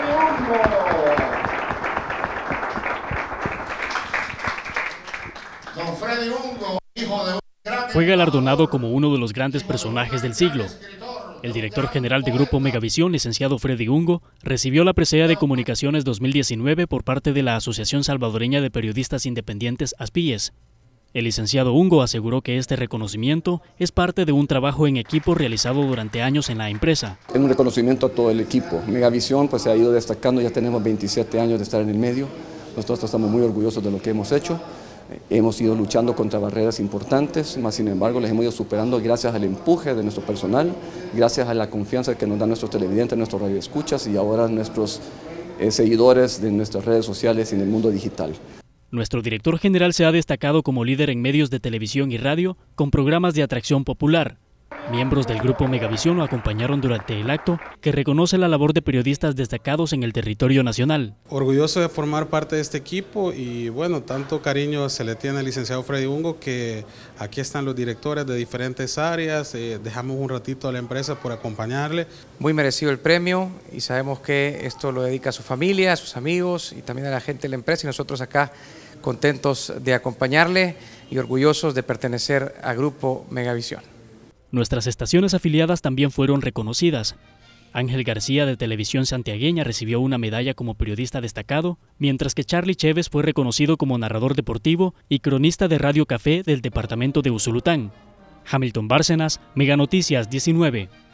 Don Freddy Ungo, hijo de un gran... Fue galardonado como uno de los grandes personajes del siglo. El director general de Grupo Megavisión, licenciado Freddy Ungo, recibió la presea de Comunicaciones 2019 por parte de la Asociación Salvadoreña de Periodistas Independientes, ASPIES. El licenciado Ungo aseguró que este reconocimiento es parte de un trabajo en equipo realizado durante años en la empresa. Es un reconocimiento a todo el equipo. Megavisión pues, se ha ido destacando, ya tenemos 27 años de estar en el medio. Nosotros estamos muy orgullosos de lo que hemos hecho. Hemos ido luchando contra barreras importantes, más sin embargo les hemos ido superando gracias al empuje de nuestro personal, gracias a la confianza que nos dan nuestros televidentes, nuestros radioescuchas y ahora nuestros seguidores de nuestras redes sociales y en el mundo digital. Nuestro director general se ha destacado como líder en medios de televisión y radio con programas de atracción popular. Miembros del Grupo Megavisión lo acompañaron durante el acto que reconoce la labor de periodistas destacados en el territorio nacional. Orgulloso de formar parte de este equipo y bueno, tanto cariño se le tiene al licenciado Freddy Ungo que aquí están los directores de diferentes áreas, dejamos un ratito a la empresa por acompañarle. Muy merecido el premio y sabemos que esto lo dedica a su familia, a sus amigos y también a la gente de la empresa y nosotros acá contentos de acompañarle y orgullosos de pertenecer al Grupo Megavisión. Nuestras estaciones afiliadas también fueron reconocidas. Ángel García de Televisión Santiagueña recibió una medalla como periodista destacado, mientras que Charlie Chévez fue reconocido como narrador deportivo y cronista de Radio Café del departamento de Usulután. Hamilton Bárcenas, Mega Noticias 19.